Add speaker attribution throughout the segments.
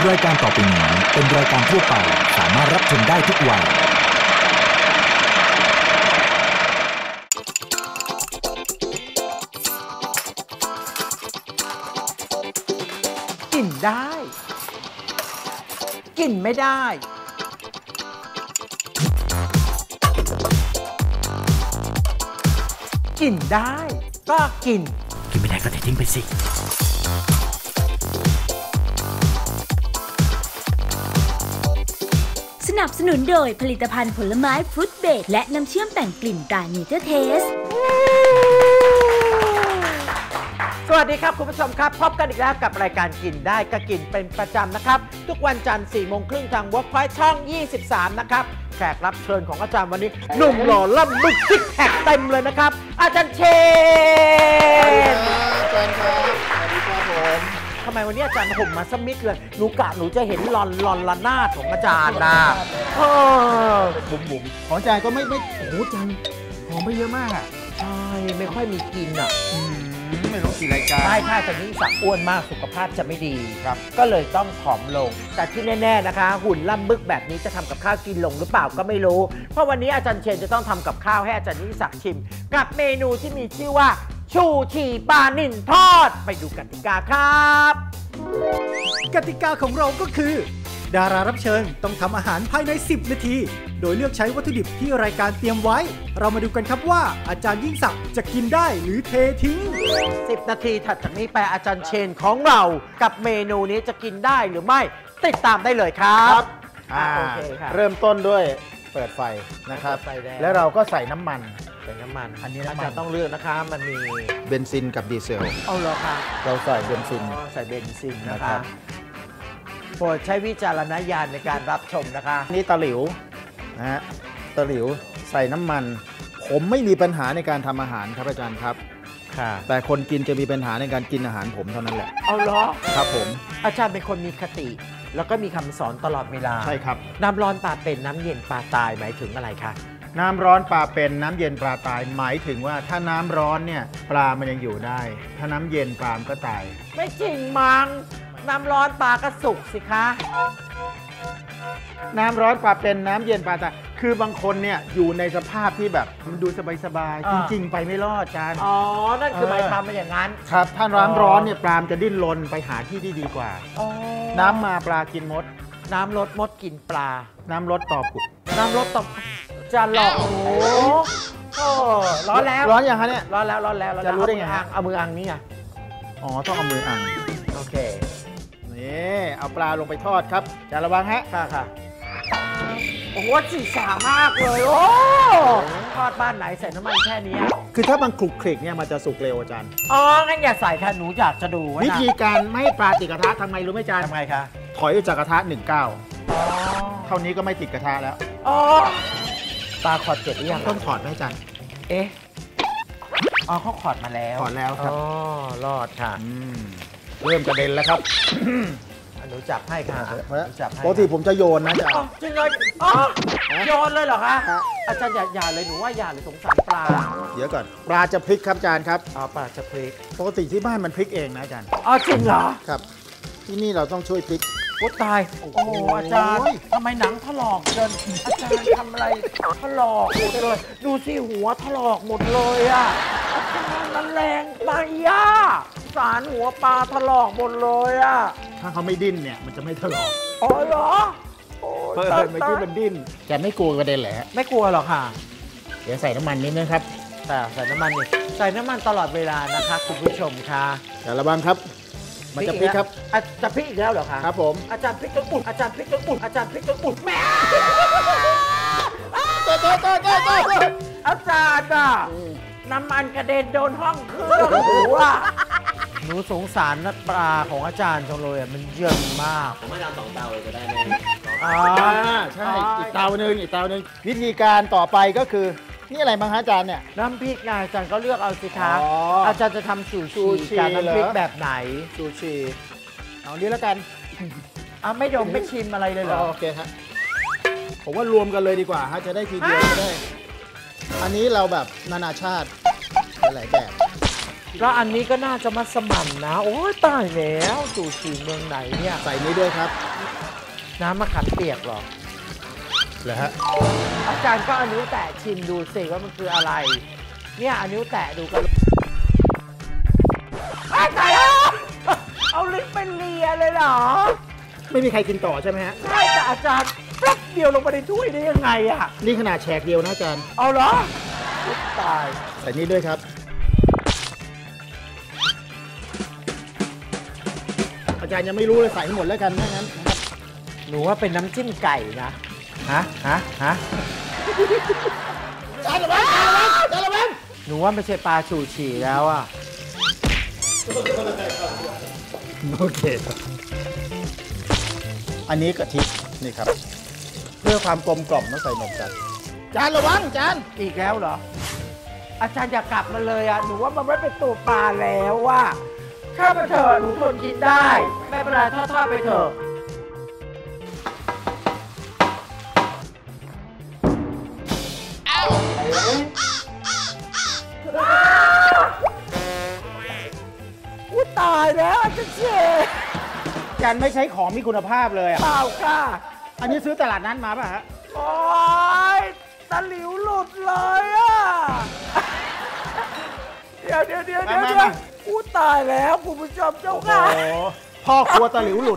Speaker 1: รายการต่อไปนี้เป็นรายการทั่วไปสามารถรับชมได้ทุกวัย
Speaker 2: กินได้กินไม่ได้กินได้ก็กิน
Speaker 1: ไม่ได้ก็ทิ้งไปสิ
Speaker 3: สนับสนุนโดยผลิตภัณฑ์ผลไม้ฟรุตเบรดและน้ำเชื่อมแต่งกลิ่นตราเนเจอร์เทส
Speaker 2: สวัสดีครับคุณผู้ชมครับพบกันอีกแล้วกับรายการกินได้ก็กินเป็นประจำนะครับทุกวันจันทร์4 โมงครึ่งทาง Workpoint ช่อง 23 นะครับแขกรับเชิญของอาจารย์วันนี้หนุ่มหล่อล่ำบึกซิกแพคเต็มเลยนะครับอาจารย์เชน
Speaker 4: อาจารย์ครับสวัสดีครับผม
Speaker 2: ทำไมวันนี้อาจารย์ผมมาสมิธเลยหนูจะเห็นลอนละนาดของอาจารย์นะ
Speaker 4: บุ๋มของอาจารย์ก็ไม่โอ้โหอาจารย์หอมไปเยอะมากอ่ะ
Speaker 2: ใช่ไม่ค่อยมีกินอ่ะ
Speaker 4: ไม่รู้กี่รายการ
Speaker 2: ใช่ถ้าจะยิ่งสักอ้วนมากสุขภาพจะไม่ดีครับก็เลยต้องผอมลงแต่ที่แน่ๆนะคะหุ่นล่ำบึกแบบนี้จะทำกับข้าวกินลงหรือเปล่าก็ไม่รู้เพราะวันนี้อาจารย์เชนจะต้องทำกับข้าวให้อาจารย์ยิ่งศักดิ์ชิมกับเมนูที่มีชื่อว่าชูชีปลานิ่นทอดไปดูกติกาครับ
Speaker 5: กติกาของเราก็คือดารารับเชิญต้องทำอาหารภายใน10 นาทีโดยเลือกใช้วัตถุดิบที่รายการเตรียมไว้เรามาดูกันครับว่าอาจารย์ยิ่งศักดิ์จะกินได้หรือเททิ้ง
Speaker 2: 10 นาทีถัดจากนี้ไปอาจารย์เชนของเรากับเมนูนี้จะกินได้หรือไม่ติดตามได้เลยครับ
Speaker 4: โอเคครับเริ่มต้นด้วยเปิดไฟนะครับแล้วเราก็ใส่น้ำมัน
Speaker 2: อันนี้อาจารย์ต้องเลือกนะคะมันมี
Speaker 4: เบนซินกับดีเซล
Speaker 2: เอาเหรอคะ
Speaker 4: เราใส่เบนซิน
Speaker 2: นะคะโปรดใช้วิจารณญาณในการรับชมนะคะ
Speaker 4: นี่ตะหลิวนะฮะตะหลิวใส่น้ำมันผมไม่มีปัญหาในการทำอาหารครับอาจารย์ครับ
Speaker 2: ค่ะ
Speaker 4: แต่คนกินจะมีปัญหาในการกินอาหารผมเท่านั้นแหละ
Speaker 2: เอาเหรอ
Speaker 4: ครับผม
Speaker 2: อาจารย์เป็นคนมีคติแล้วก็มีคำสอนตลอดเวลา
Speaker 4: ใช่ครับ
Speaker 2: น้ำร้อนปลาเป็นน้ำเย็นปลาตายหมายถึงอะไรคะ
Speaker 4: น้ำร้อนปลาเป็นน้ำเย็นปลาตายหมายถึงว่าถ้าน้ำร้อนเนี่ยปลามันยังอยู่ได้ถ้าน้ำเย็นปลาก็ตาย
Speaker 2: ไม่จริงมั้งน้ำร้อนปลาก็สุกสิคะ
Speaker 4: น้ำร้อนปลาเป็นน้ำเย็นปลาตายคือบางคนเนี่ยอยู่ในสภาพที่แบบมันดูสบายๆจริงๆไปไม่รอดจาน
Speaker 2: อ๋อนั่นคือหมายความเป็นอย่างนั้น
Speaker 4: ครับถ้าน้ำร้อนเนี่ยปลาจะดิ้นรนไปหาที่ที่ดีกว่าน้ำมาปลากินมด
Speaker 2: น้ำลดมดกินปลา
Speaker 4: น้ำลดตอผุด
Speaker 2: น้ำลดตอจะหลอกโอ้ร้อนแล้ว
Speaker 4: ร้อนอย่างคะเนี่ย
Speaker 2: ร้อนแล้ว
Speaker 4: จะรู้ได้ไง
Speaker 2: เอามืออังนี่ไง
Speaker 4: อ๋อต้องเอามืออัง
Speaker 2: โอเค
Speaker 4: นี่เอาปลาลงไปทอดครับจะระวังฮะ
Speaker 2: ค่ะโอ้โหสีสามากเลยโอ้ทอดบ้านไหนใส่น้ำมันแค่นี้
Speaker 4: คือถ้ามันคลุกคลิกเนี่ยมันจะสุกเร็วอาจารย์
Speaker 2: อ๋องั้นอย่าใส่ค่ะหนูอยากจะดู
Speaker 4: วิธีการไม่ให้ปลาติดกระทะทำไงรู้ไหมอาจารย์
Speaker 2: ทำไงคะ
Speaker 4: ถอยออกจากกระทะ1 ก้าวเท่านี้ก็ไม่ติดกระทะแล้ว
Speaker 2: อ๋อปลาขอดเจ็ดหรือยัง
Speaker 4: ต้องถอดไหมอาจารย์
Speaker 2: อ๋อเขาขอดมาแล้ว
Speaker 4: ถอดแล้วครับ
Speaker 2: อ๋อรอดค่ะ
Speaker 4: เริ่มกระเด็นแล้วครับ
Speaker 2: หนูจับให้ค่ะ
Speaker 4: ปกติผมจะโยนนะจ๊ะ
Speaker 2: จริงเลยโยนเลยเหรอคะอาจารย์อย่าเลยหนูว่าอย่าเลยสงสารปลา
Speaker 4: เดี๋ยวก่อนปลาจะพลิกครับอาจารย์ครับ
Speaker 2: ปลาจะพลิก
Speaker 4: ปกติที่บ้านมันพลิกเองนะอาจารย์
Speaker 2: จริงเหรอ
Speaker 4: ครับที่นี่เราต้องช่วยพลิก
Speaker 2: โอ้ตายโอ้อาจารย์ทำไมหนังถลอกเกินอาจารย์ทำอะไรถลอกหมดเลยดูสิหัวถลอกหมดเลยอ่ะอาจารย์มันแรงไปสารหัวปลาถลอกหมดเลยอ่ะ
Speaker 4: ถ้าเขาไม่ดิ้นเนี่ยมันจะไม่ถลอก
Speaker 2: อ๋อเหรอ
Speaker 4: เมื่อกี้มันดิ้นจะไม่กลัวกระเด็นแหละ
Speaker 2: ไม่กลัวหรอกค่ะ
Speaker 4: เดี๋ยวใส่น้ำมันนิดนึงครับ
Speaker 2: ใส่น้ำมันนี่ใส่น้ำมันตลอดเวลานะคะคุณผู้ชมค่ะ
Speaker 4: อย่าระวังครับมันจะพลิกครับ
Speaker 2: จะพลิกอีกแล้วเหรอคะ
Speaker 4: ครับผม
Speaker 2: อาจารย์พลิกจนอุดอาจารย์พลิกจนอุดอาจารย์พลิกจนอุดแม่อาจารย์อ่ะน้ำมันกระเด็นโดนห้องเครื่องหนูสงสารนัดปลาของอาจารย์จังเลยมันเยินมาก
Speaker 6: ผมไม่ทำ2 เตาเลยจะได้ไหม
Speaker 4: ใช่อีกเตาหนึ่งวิธีการต่อไปก็คือนี่อะไรบ้างฮะอาจารย์เนี่ย
Speaker 2: น้ำพริกไงอาจารย์ก็เลือกเอาสิคะอาจารย์จะทำซูชิกับน้ำพริกแบบไหน
Speaker 4: ซูชิเอานี้แล้วกัน
Speaker 2: ไม่ดมไม่ชิมอะไรเลยเหรอ
Speaker 4: โอเคฮะผมว่ารวมกันเลยดีกว่าฮะจะได้ทีเดียวได้อันนี้เราแบบนานาชาติหลายแบบ
Speaker 2: แล้วอันนี้ก็น่าจะมัสมั่นนะ โอ้ยตายแล้วซูชิเมืองไหนเนี่ย
Speaker 4: ใส่นี้ด้วยครับ
Speaker 2: น้ำมะขามเปียกเหรอ
Speaker 4: เหรอฮะ
Speaker 2: อาจารย์ก็เอานิ้วแตะชิมดูสิว่ามันคืออะไร เนี่ยเอานิ้วแตะดูกันตายแล้วเอาลิ้นไปเลียเลยเหรอ
Speaker 4: ไม่มีใครกินต่อใช่ไหมฮะ
Speaker 2: ใช่แต่อาจารย์แป๊บเดียวลงไปในถ้วยได้ยังไงอะ
Speaker 4: นี่ขนาดแฉกเดียวนะอาจารย์
Speaker 2: เอาเหรอตาย
Speaker 4: ใส่นี้ด้วยครับ อาจารย์ยังไม่รู้เลยใส่ให้หมดแล้วกันถ้างั้นนะครับ
Speaker 2: หนูว่าเป็นน้ำจิ้มไก่นะฮะ
Speaker 4: จานละวัน
Speaker 2: หนูว่าไม่ใช่ปลาชูชีแล้วอะ
Speaker 4: โอเคครับอันนี้กะทินี่ครับ เพื่อความกลมกล่อมต้องใส่นมจันจานระวังจาน
Speaker 2: อีกแล้วเหรอ อาจารย์อยากกลับมาเลยอะหนูว่ามันไม่เป็นตัวปลาแล้วว่าข้าไปเถอะหนูทนกินได้ไม่เป็นไรทอดๆไปเถอะตายแล้วอาจารย์เชษ
Speaker 4: จานไม่ใช้ของมีคุณภาพเลยอ่ะ
Speaker 2: เปล่าค่ะ
Speaker 4: อันนี้ซื้อตลาดนั้นมาป่ะฮะ
Speaker 2: โอ๊ยตะหลิวหลุดเลยอ่ะ เดี๋ยวอู้ตายแล้วคุณผู้ชมเจ้าค่ะ
Speaker 4: โอ้โหพ่อครัวตะหลิวหลุด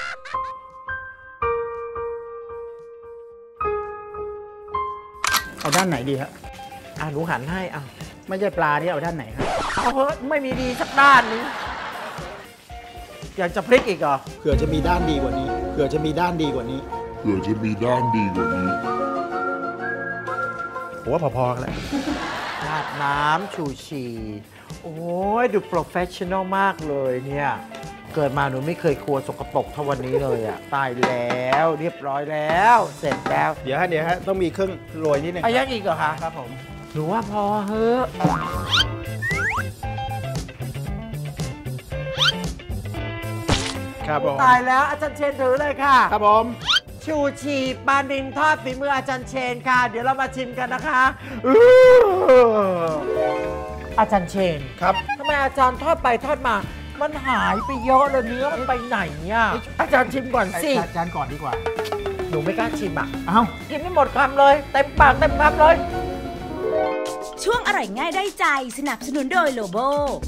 Speaker 4: เอาด้านไหนดีฮะ
Speaker 2: หนูหันให้อ่ะ
Speaker 4: ไม่ใช่ปลาที่เอาด้านไหนครับ
Speaker 2: เอาเถอะไม่มีดีสักด้านนึงอยากจะพลิกอีกเหรอ
Speaker 4: เผื่อจะมีด้านดีกว่านี้ เผื่อจะมีด้านดีกว่านี้ ผมว่าพอๆกันแหละ
Speaker 2: ราดน้ำชูชี โอ้ยดูโปรเฟชชั่นอลมากเลยเนี่ย เกิดมาหนูไม่เคยครัวสกปรกเท่าวันนี้เลยอ่ะ ตายแล้วเรียบร้อยแล้ว เสร็จแล้ว
Speaker 4: เดี๋ยวฮะต้องมีเครื่องโรยนิดนึง
Speaker 2: ยังอีกเหรอคะ
Speaker 4: ครับผม
Speaker 2: หนูว่าพอเฮ้อะ
Speaker 4: ครับผม
Speaker 2: ตายแล้วอาจารย์เชนถือเลยค่ะ
Speaker 4: ครับผม
Speaker 2: ชูชีปลาดินทอดฝีมืออาจารย์เชนค่ะ เดี๋ยวเรามาชิมกันนะคะอาจารย์เชน
Speaker 4: ครับ
Speaker 2: ทำไมอาจารย์ทอดไปทอดมา มันหายไปเยอะเลยเนื้อมันไปไหนอ่ะอาจารย์ชิมก่อนสิ
Speaker 4: จานก่อนดีกว่า
Speaker 2: หนูไม่กล้าชิมอ่ะ
Speaker 4: เอ้า
Speaker 2: กินไม่หมดคำเลยเต็มปากเต็มคำเลย
Speaker 3: ช่วงอร่อยง่ายได้ใจสนับสนุนโดยโลโบ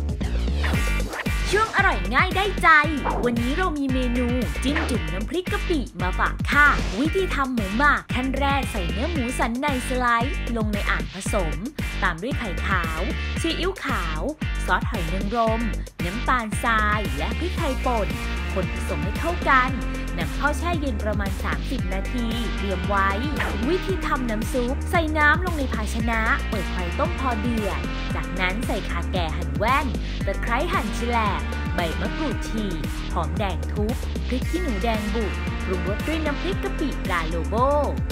Speaker 3: ช่วงอร่อยง่ายได้ใจวันนี้เรามีเมนูจิ้มจุ่มน้ำพริกกะปิมาฝากค่ะวิธีทำหมูหมักขั้นแรกใส่เนื้อหมูสันในสไลด์ลงในอ่างผสมตามด้วยไข่ขาวซีอิ๊วขาวซอสหอยนางรมน้ำตาลทรายและพริกไทยป่นคนผสมให้เข้ากันนำเข้าแช่เย็นประมาณ30นาทีเตรียมไว้วิธีทำน้ำซุปใส่น้ำลงในภาชนะเปิดไฟต้มพอเดือดจากนั้นใส่ข่าแก่หั่นแว่นตะไคร้หั่นแฉลบใบมะกรูดฉีกหอมแดงทุบพริกขี้หนูแดงบุกปรุงรสด้วยน้ำพริกกะปิปลาโลโบ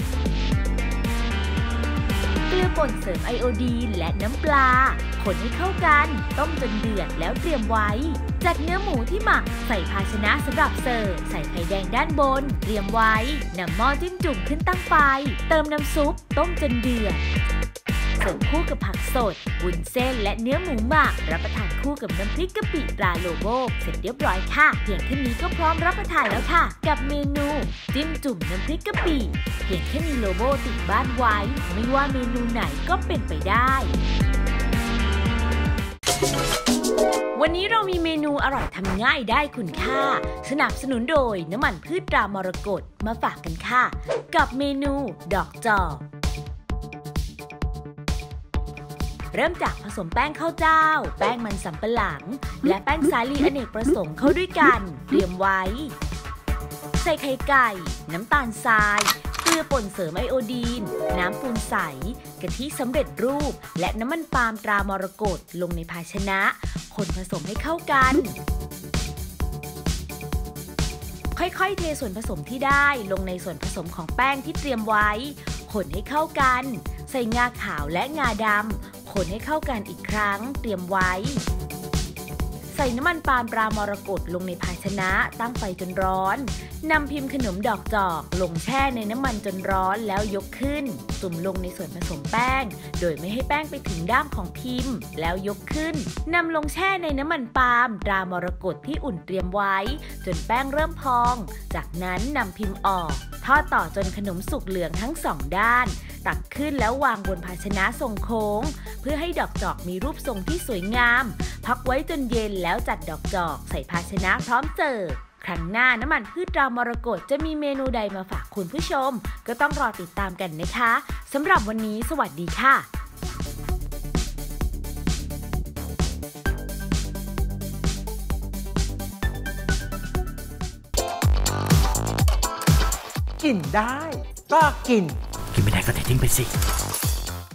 Speaker 3: เกลือป่นเสริมไอโอดีนและน้ำปลาคนให้เข้ากันต้มจนเดือดแล้วเตรียมไว้จัดเนื้อหมูที่หมักใส่ภาชนะสำหรับเสิร์ฟใส่ไข่แดงด้านบนเตรียมไว้นำหม้อจิ้มจุ่มขึ้นตั้งไฟเติมน้ำซุปต้มจนเดือดเสิร์ฟคู่กับผักสดวุ้นเส้นและเนื้อหมูหมักรับประทานคู่กับน้ำพริกกะปิปลาโลโบเสร็จเรียบร้อยค่ะเพียงแค่นี้ก็พร้อมรับประทานแล้วค่ะกับเมนูจิ้มจุ่มน้ำพริกกะปิเพียงแค่มีโลโบติดบ้านไว้ไม่ว่าเมนูไหนก็เป็นไปได้วันนี้เรามีเมนูอร่อยทำง่ายได้คุณค่าสนับสนุนโดยน้ำมันพืชตรามรกตมาฝากกันค่ะกับเมนูดอกจอกเริ่มจากผสมแป้งข้าวเจ้าแป้งมันสำปะหลังและแป้งสาลีอเนกประสงค์เข้าด้วยกันเตรียมไว้ใส่ไข่ไก่น้ำตาลทรายเกลือป่นเสริมไอโอดีนน้ำปูนใสกะทิสำเร็จรูปและน้ำมันปาล์มตรามรกตลงในภาชนะคนผสมให้เข้ากันค่อยๆเทส่วนผสมที่ได้ลงในส่วนผสมของแป้งที่เตรียมไว้คนให้เข้ากันใส่งาขาวและงาดำคนให้เข้ากันอีกครั้งเตรียมไว้ใส่น้ำมันปาล์มตรามรกตลงในภาชนะตั้งไฟจนร้อนนำพิมพ์ขนมดอกจอกลงแช่ในน้ำมันจนร้อนแล้วยกขึ้นจุ่มลงในส่วนผสมแป้งโดยไม่ให้แป้งไปถึงด้ามของพิมพ์แล้วยกขึ้นนำลงแช่ในน้ำมันปาล์มตรามรกตที่อุ่นเตรียมไว้จนแป้งเริ่มพองจากนั้นนำพิมพ์ออกทอดต่อจนขนมสุกเหลืองทั้ง2ด้านตักขึ้นแล้ววางบนภาชนะทรงโค้งเพื่อให้ดอกจอกมีรูปทรงที่สวยงามพักไว้จนเย็นแล้วจัดดอกจอกใส่ภาชนะพร้อมเสิร์ฟครั้งหน้าน้ำมันพืชตรามรกตจะมีเมนูใดมาฝากคุณผู้ชมก็ต้องรอติดตามกันนะคะสำหรับวันนี้สวัสดีค่ะ
Speaker 2: กินได้ก็กิน
Speaker 1: กินไม่ได้ก็เททิ้งไปสิ